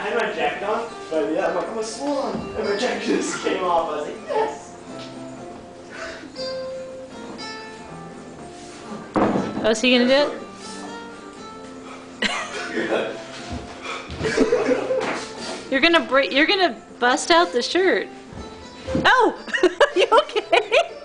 had my jacket on, but yeah, I'm like, I'm a swan. And my jacket just came off. I was like, yes. Oh, is he gonna do it? You're gonna bust out the shirt. Oh, you okay?